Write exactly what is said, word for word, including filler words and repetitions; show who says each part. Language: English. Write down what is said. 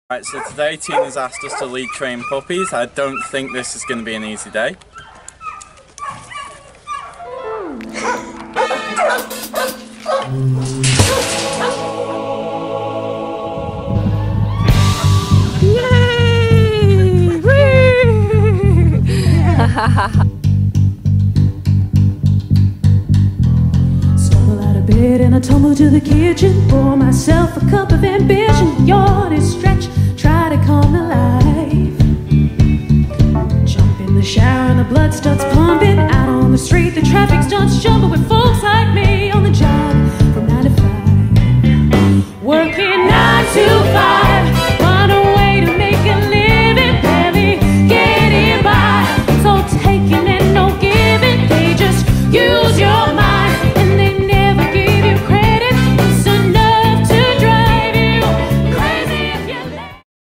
Speaker 1: Right, so today Tina's asked us to lead train puppies. I don't think this is going to be an easy day.
Speaker 2: Yay! Stumble out of bed and I tumble to the kitchen. Pour myself a cup of ambition. Yawn and stretch